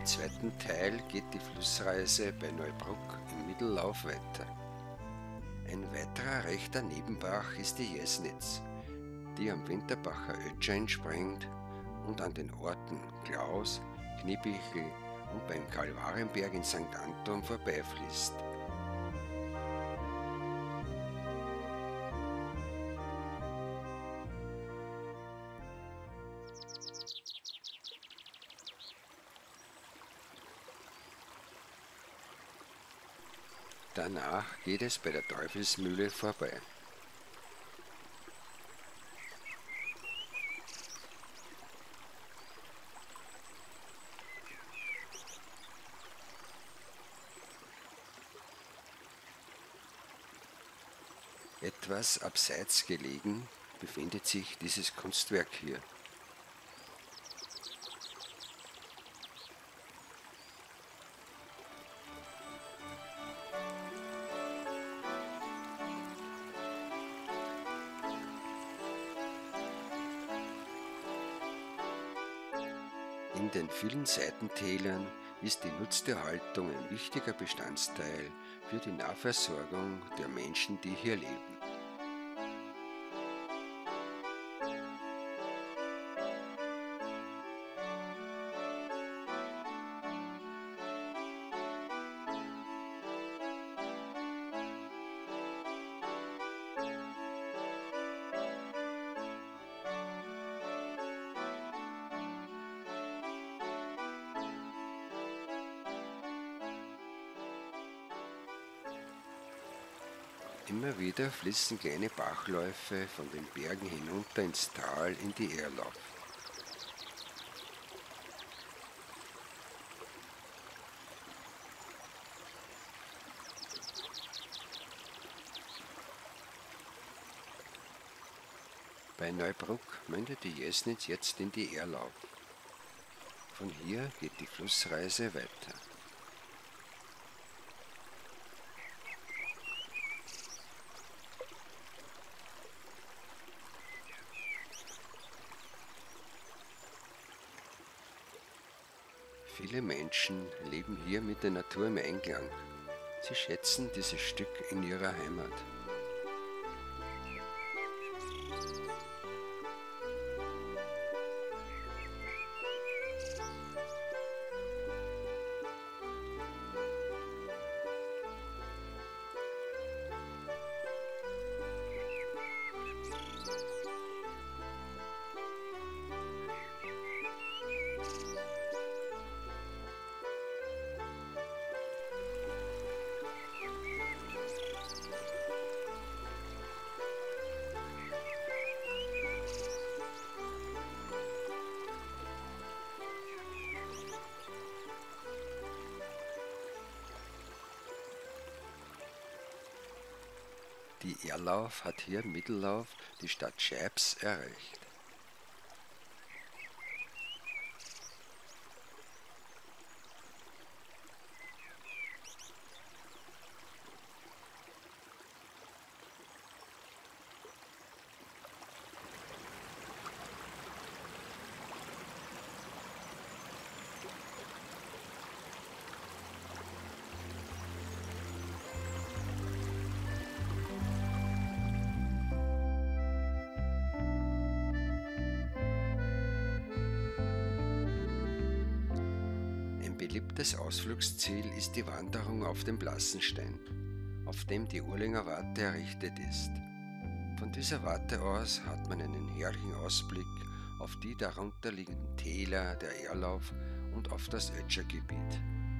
Im zweiten Teil geht die Flussreise bei Neubruck im Mittellauf weiter. Ein weiterer rechter Nebenbach ist die Jesnitz, die am Winterbacher Ötscher entspringt und an den Orten Klaus, Kniebichl und beim Kalvarienberg in St. Anton vorbeifließt. Danach geht es bei der Teufelsmühle vorbei. Etwas abseits gelegen befindet sich dieses Kunstwerk hier. In den vielen Seitentälern ist die Nutztierhaltung ein wichtiger Bestandteil für die Nahversorgung der Menschen, die hier leben. Immer wieder fließen kleine Bachläufe von den Bergen hinunter ins Tal in die Erlauf. Bei Neubruck mündet die Jesnitz jetzt in die Erlauf. Von hier geht die Flussreise weiter. Viele Menschen leben hier mit der Natur im Einklang. Sie schätzen dieses Stück in ihrer Heimat. Die Erlauf hat hier im Mittellauf die Stadt Scheibs erreicht. Ein beliebtes Ausflugsziel ist die Wanderung auf den Blassenstein, auf dem die Urlinger Warte errichtet ist. Von dieser Warte aus hat man einen herrlichen Ausblick auf die darunter liegenden Täler der Erlauf und auf das Ötschergebiet.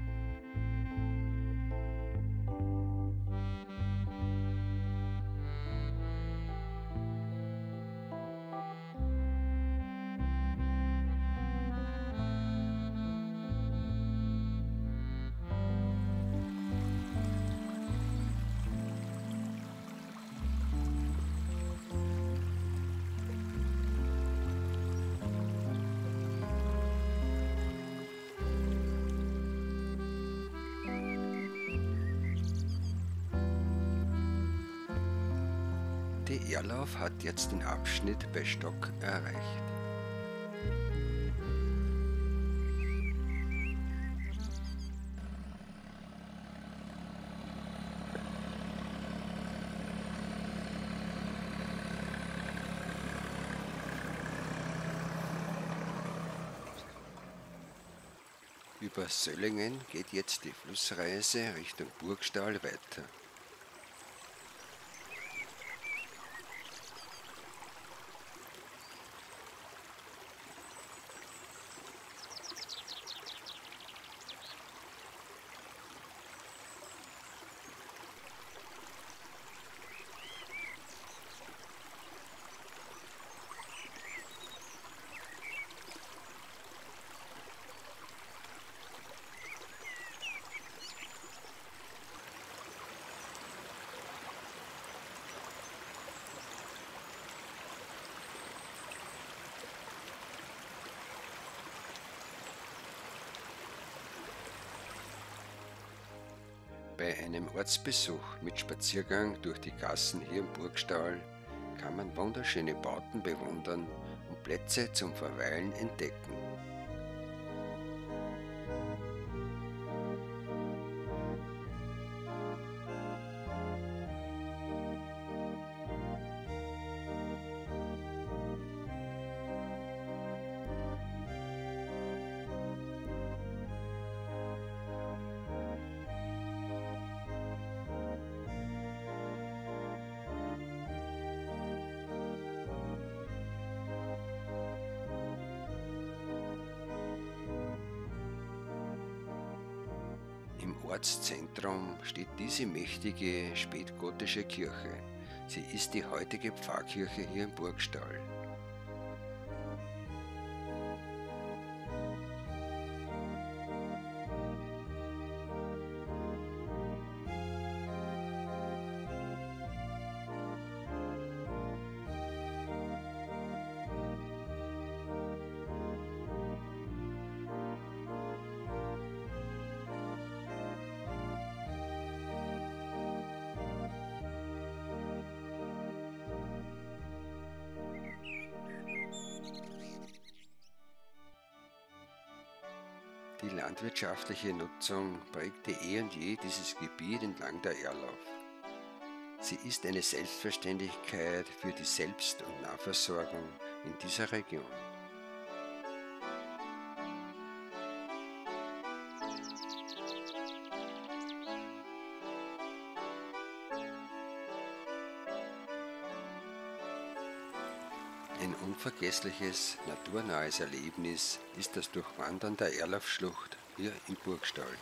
Die Erlauf hat jetzt den Abschnitt bei Stock erreicht. Über Söllingen geht jetzt die Flussreise Richtung Burgstall weiter. Bei einem Ortsbesuch mit Spaziergang durch die Gassen hier im Burgstall kann man wunderschöne Bauten bewundern und Plätze zum Verweilen entdecken. Im Ortszentrum steht diese mächtige spätgotische Kirche. Sie ist die heutige Pfarrkirche hier im Burgstall. Die landwirtschaftliche Nutzung prägte eh und je dieses Gebiet entlang der Erlauf. Sie ist eine Selbstverständlichkeit für die Selbst- und Nahversorgung in dieser Region. Ein unvergessliches, naturnahes Erlebnis ist das Durchwandern der Erlaufschlucht hier im Burgstall.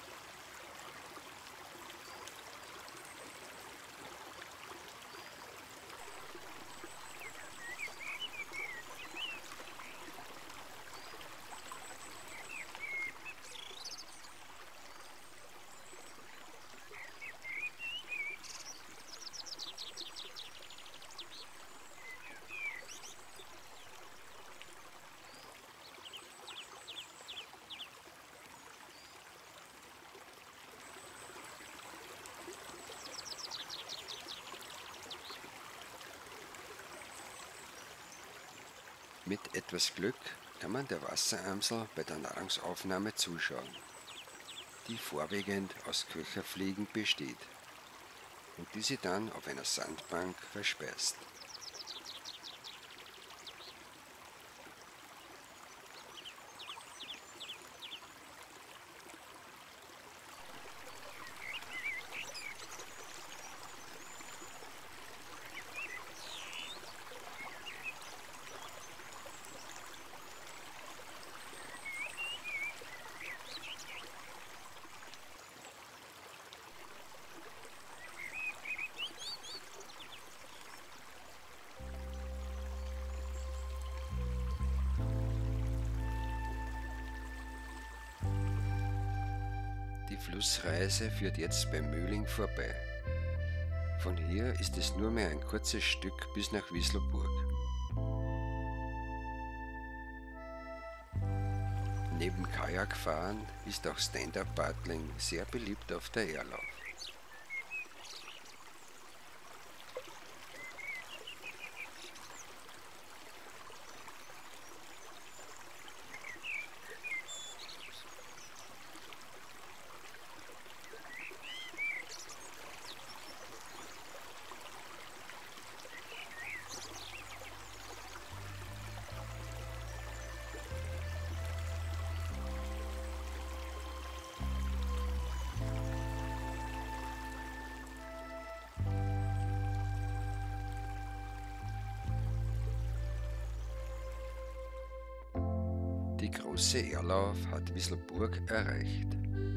Mit etwas Glück kann man der Wasseramsel bei der Nahrungsaufnahme zuschauen, die vorwiegend aus Köcherfliegen besteht und diese dann auf einer Sandbank verspeist. Die Flussreise führt jetzt beim Mühling vorbei. Von hier ist es nur mehr ein kurzes Stück bis nach Wisselburg. Neben Kajakfahren ist auch Stand-Up-Paddling sehr beliebt auf der Erlauf. Die große Erlauf hat Wisselburg erreicht.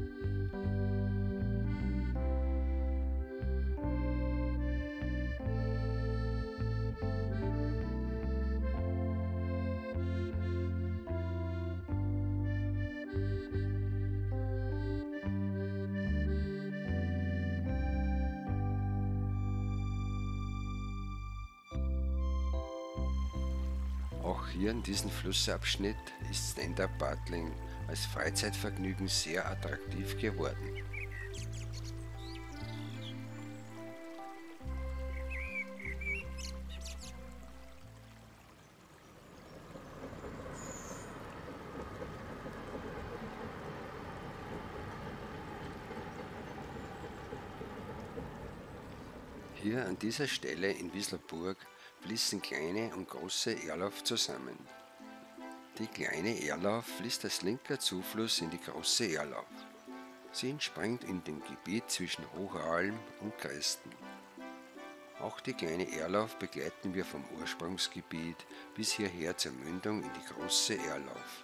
Auch hier in diesem Flussabschnitt ist Stand-Up-Paddling als Freizeitvergnügen sehr attraktiv geworden. Hier an dieser Stelle in Wisselburg fließen kleine und große Erlauf zusammen. Die kleine Erlauf fließt als linker Zufluss in die große Erlauf. Sie entspringt in dem Gebiet zwischen Hochalm und Kresten. Auch die kleine Erlauf begleiten wir vom Ursprungsgebiet bis hierher zur Mündung in die große Erlauf.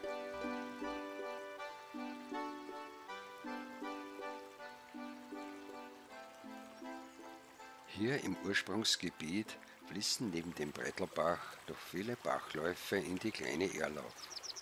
Hier im Ursprungsgebiet fließen neben dem Brettelbach noch viele Bachläufe in die kleine Erlauf.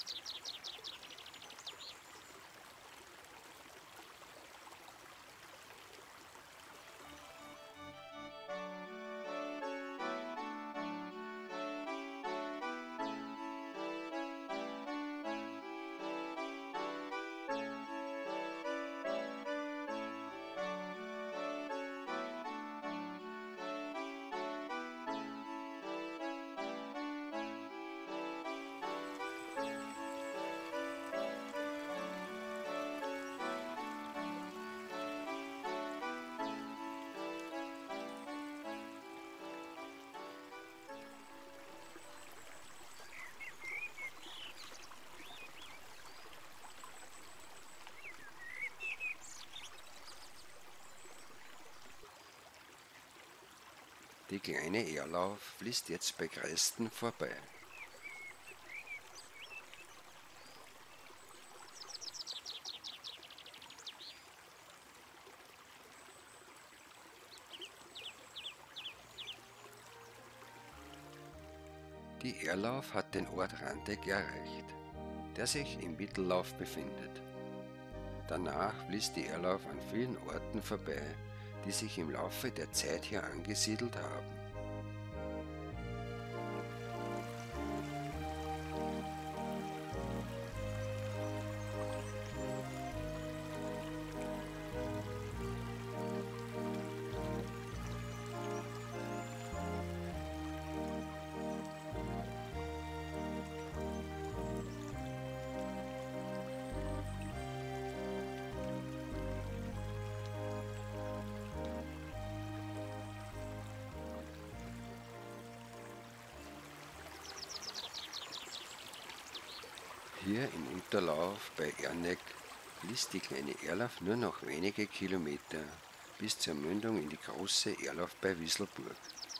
Die kleine Erlauf fließt jetzt bei Kresten vorbei. Die Erlauf hat den Ort Randeck erreicht, der sich im Mittellauf befindet. Danach fließt die Erlauf an vielen Orten vorbei, die sich im Laufe der Zeit hier angesiedelt haben. Hier im Unterlauf bei Erneck fließt die kleine Erlauf nur noch wenige Kilometer bis zur Mündung in die große Erlauf bei Wisselburg.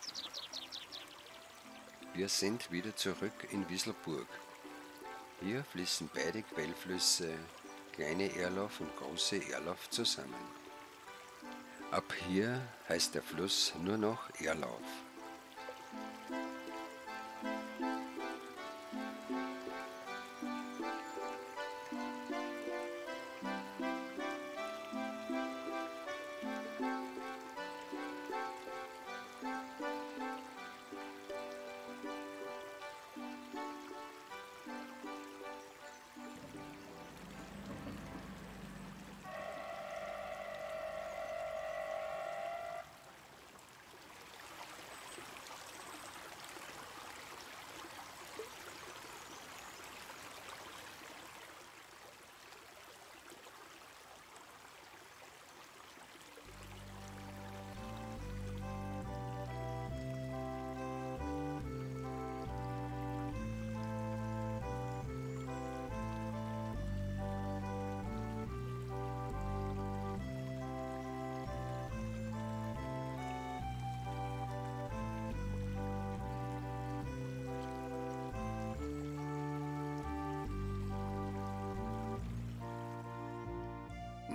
Wir sind wieder zurück in Wisselburg. Hier fließen beide Quellflüsse, kleine Erlauf und große Erlauf, zusammen. Ab hier heißt der Fluss nur noch Erlauf.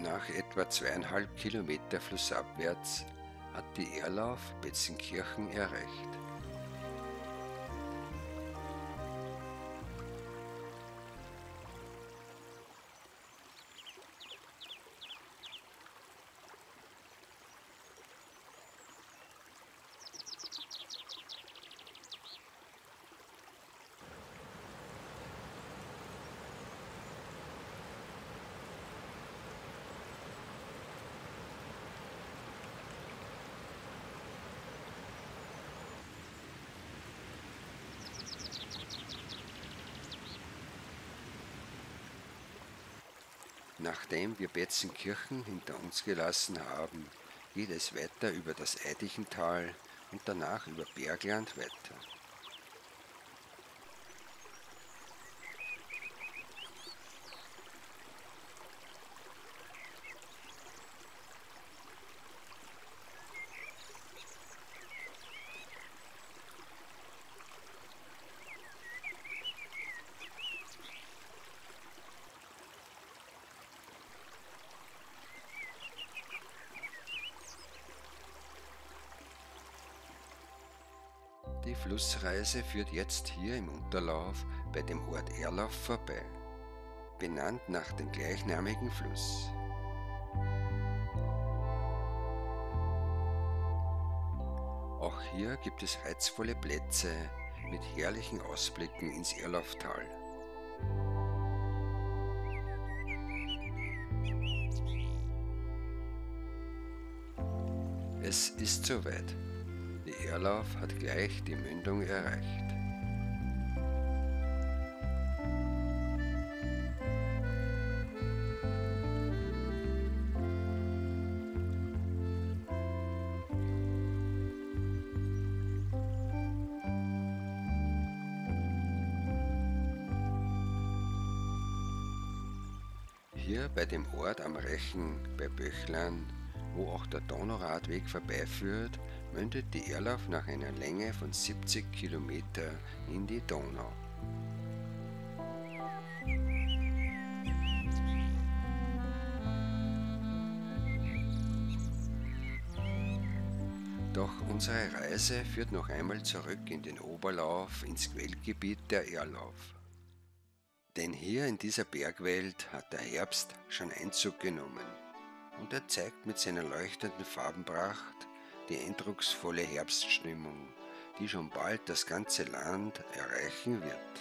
Nach etwa 2,5 Kilometer flussabwärts hat die Erlauf Betzenkirchen erreicht. Nachdem wir Betzenkirchen hinter uns gelassen haben, geht es weiter über das Eidichental und danach über Bergland weiter. Die Flussreise führt jetzt hier im Unterlauf bei dem Ort Erlauf vorbei, benannt nach dem gleichnamigen Fluss. Auch hier gibt es reizvolle Plätze mit herrlichen Ausblicken ins Erlauftal. Es ist soweit. Die Erlauf hat gleich die Mündung erreicht. Hier bei dem Ort am Rechen bei Böchlern, wo auch der Donauradweg vorbeiführt, mündet die Erlauf nach einer Länge von 70 Kilometer in die Donau. Doch unsere Reise führt noch einmal zurück in den Oberlauf ins Quellgebiet der Erlauf. Denn hier in dieser Bergwelt hat der Herbst schon Einzug genommen und er zeigt mit seiner leuchtenden Farbenpracht die eindrucksvolle Herbststimmung, die schon bald das ganze Land erreichen wird.